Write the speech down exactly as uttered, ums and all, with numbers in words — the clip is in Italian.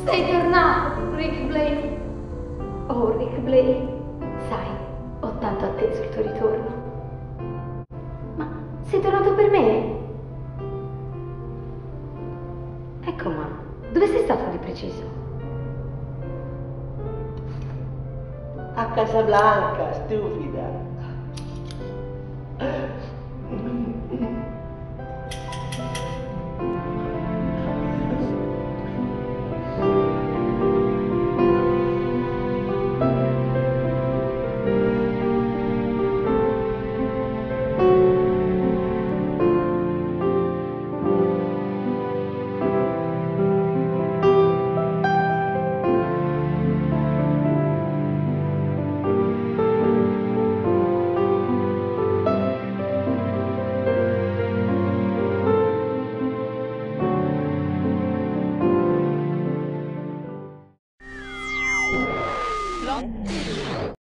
Sei tornato, Rick Blaine. Oh, Rick Blaine, sai, ho tanto atteso il tuo ritorno. Ma sei tornato per me? Ecco, ma dove sei stato di preciso? A Casablanca, stupida.